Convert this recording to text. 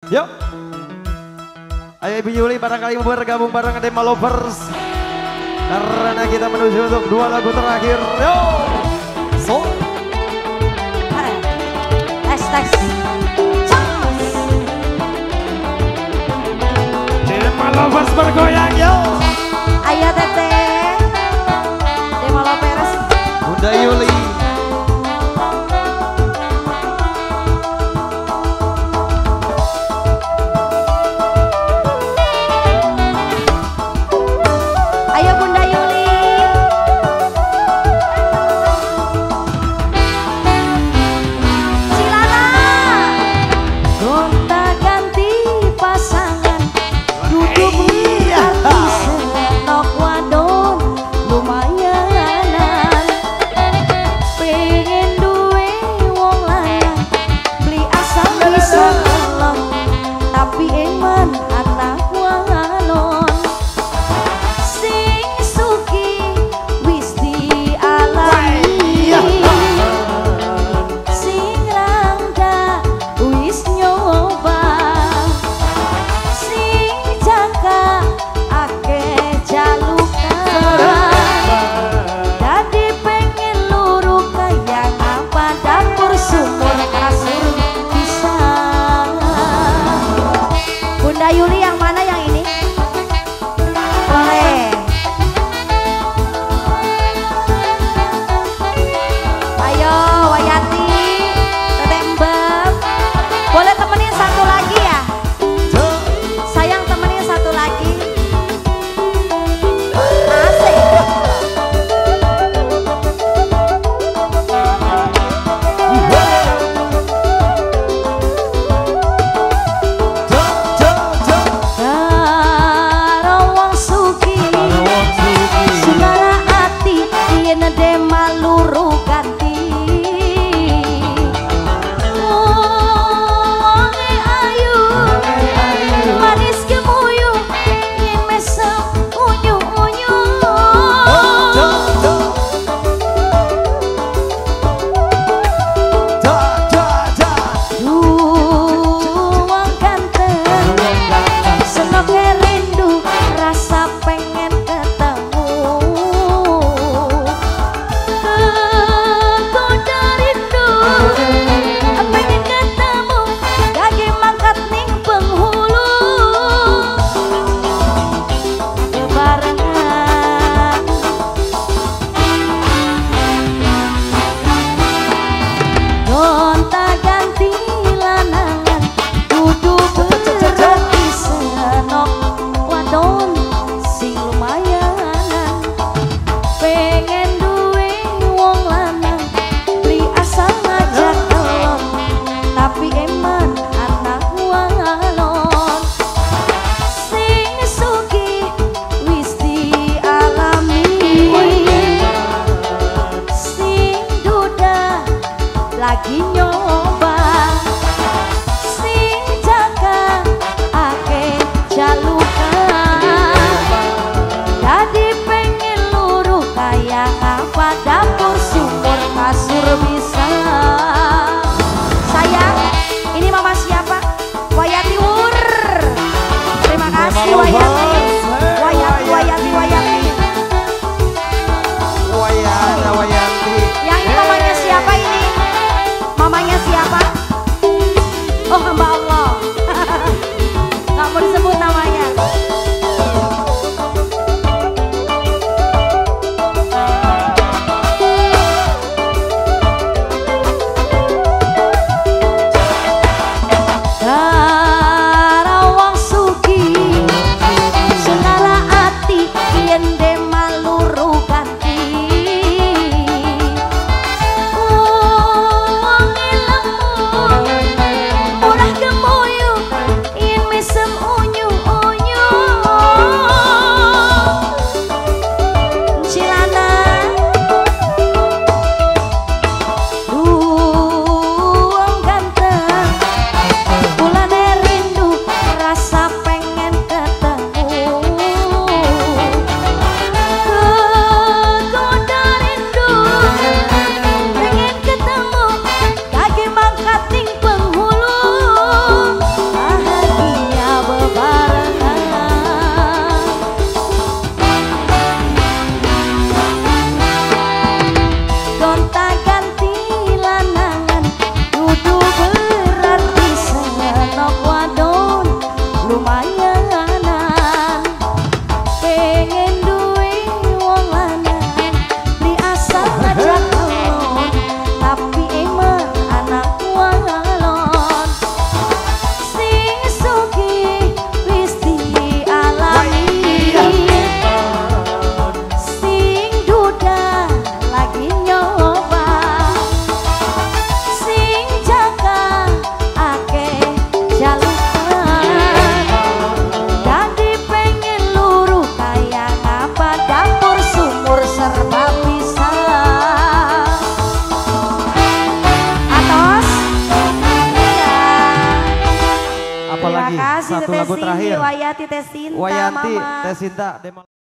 Yuk. Ayo Ibu Yuli barangkali mau bergabung bareng Dema Lovers. Karena kita menuju untuk 2 lagu terakhir. Yuk. So. Tes. Dema Lovers bergoyang yuk. Ayo Teteh. Dema Lovers. Bunda Yuli. Yuli yang mana yang ini? Boleh. Ayo Wayati, Teteh Mbak. Boleh temenin satu lagi ya? Sayang temenin satu lagi. Asik. Dema luru ganti wonge ayu manis kemuyu yen mesem unyu-unyu wong ganteng senok rindu rasa pengen ketemu. Lagi nyoba sing jaga ake jalukan jadi pengen luruh kayak apa dapur sumur kasur bisa. Sayang ini mama siapa? Wayati Wur. Terima kasih Wayati. Wayanti. Yang ini mamanya siapa ini? Mamanya siapa? Oh hamba Allah. Gak mau disebut namanya. Karawang sugi senara ati yen Dema luru ganti. Murah kemoyo yen mesem unyu lumayanan pengen duwe wong lanang li asal ngajak alon tapi emang anak walon sing sugih wis dialami sing duda lagi nyoba sing jaga akeh jalukan dadi pengen luruh kaya ngapa dapur sumur serba bisa atos ya. Apalagi Terima kasih satu Teteh lagu Cindy, terakhir. Wayanti Teh Sinta Wayanti Mama. Teh Sinta.